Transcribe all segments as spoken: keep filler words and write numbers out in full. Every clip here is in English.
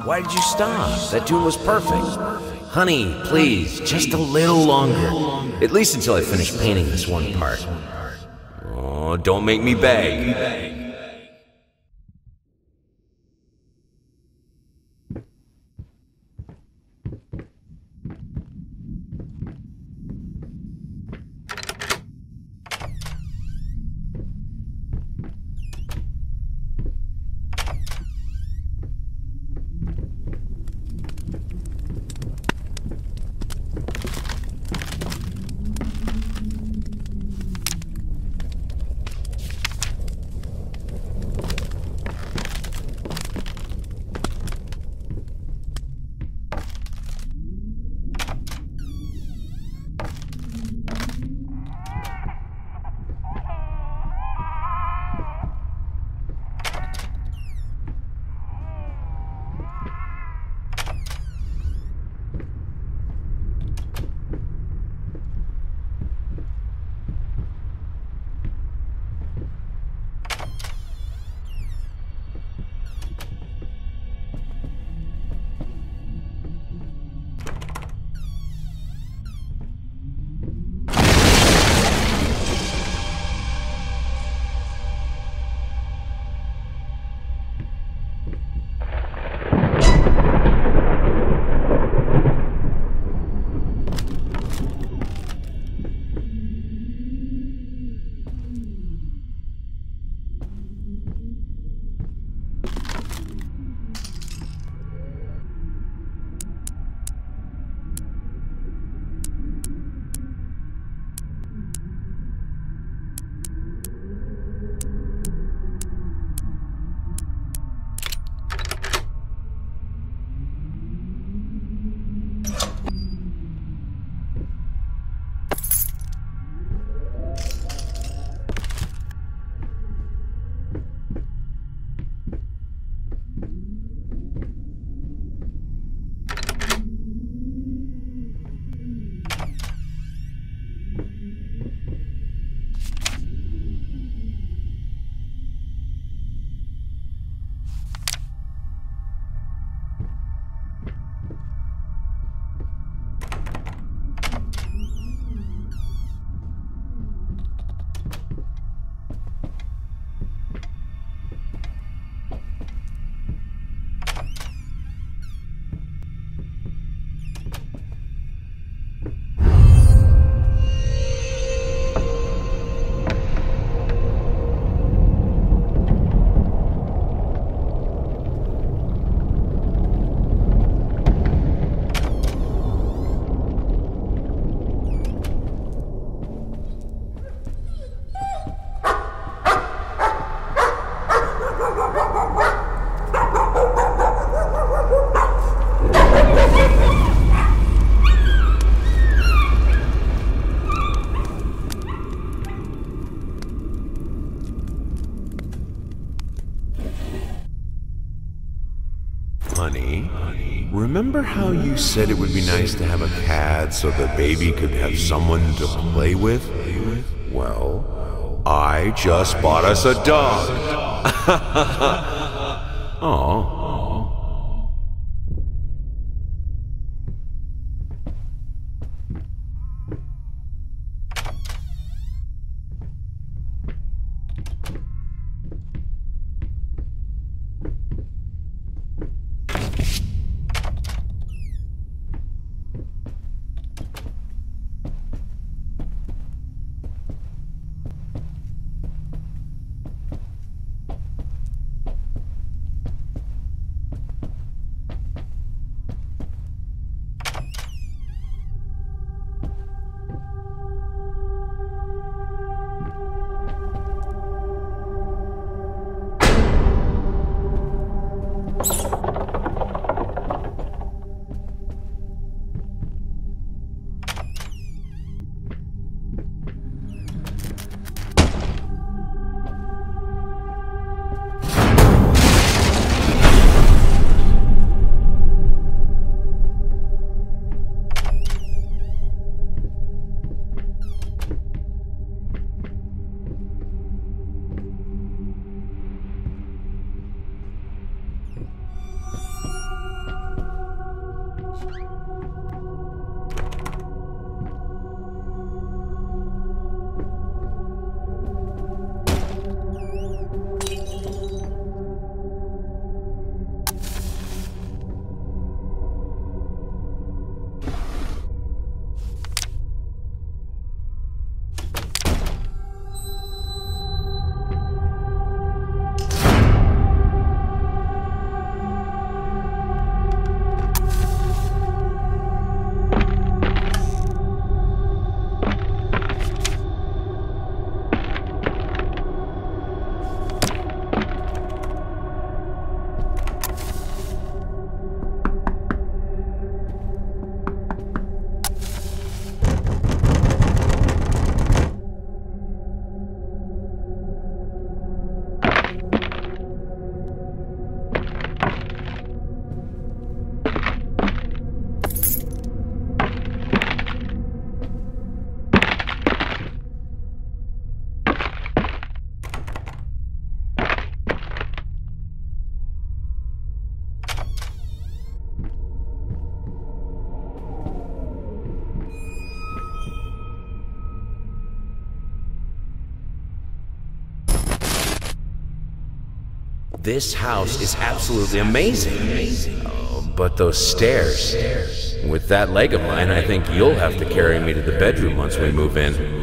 Why did you stop? That tune was perfect. Honey, please, just a little longer. At least until I finish painting this one part. Oh, don't make me beg. Honey, remember how you said it would be nice to have a cat so the baby could have someone to play with? Well, I just bought us a dog. Aw. This house is absolutely amazing. Oh, but those stairs. With that leg of mine, I think you'll have to carry me to the bedroom once we move in.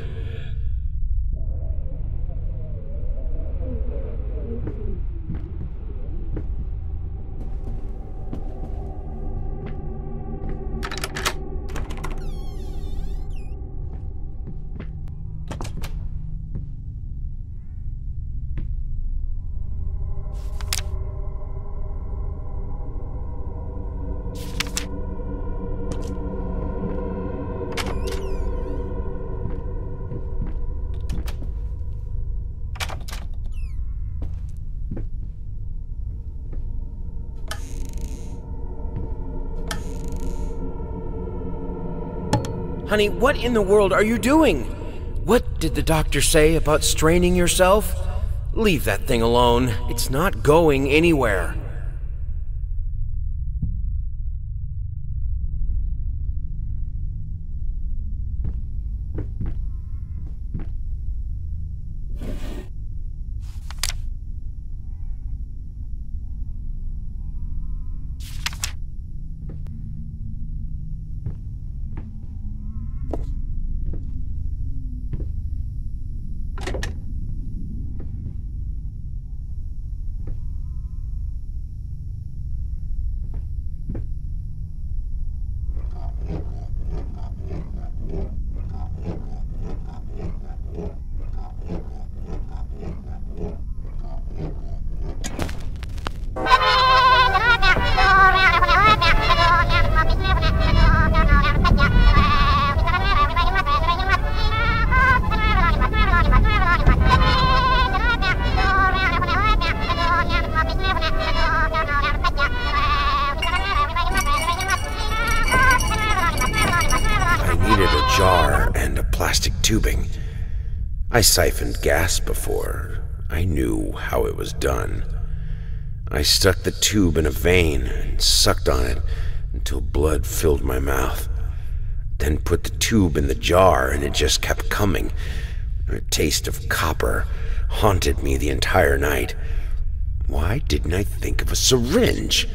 Honey, what in the world are you doing? What did the doctor say about straining yourself? Leave that thing alone. It's not going anywhere. Tubing. I siphoned gas before. I knew how it was done. I stuck the tube in a vein and sucked on it until blood filled my mouth. Then put the tube in the jar and it just kept coming. A taste of copper haunted me the entire night. Why didn't I think of a syringe?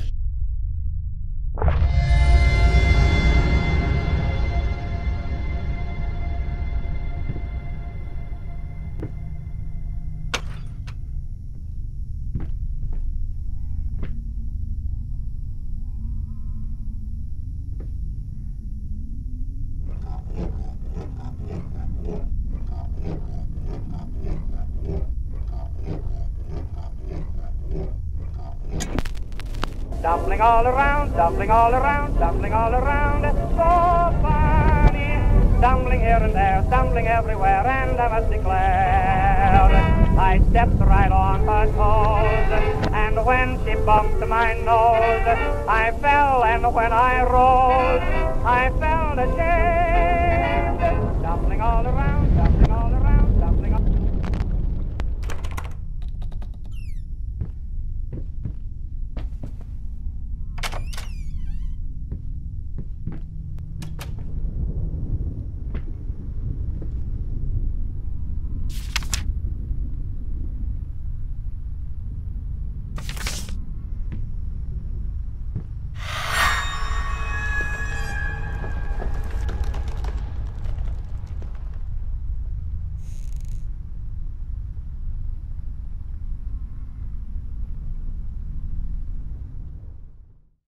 Dumpling all around, dumpling all around, dumpling all around, so funny. Stumbling here and there, stumbling everywhere, and I must declare, I stepped right on her toes, and when she bumped my nose, I fell, and when I rose, I felt ashamed. Dumpling all around, dumpling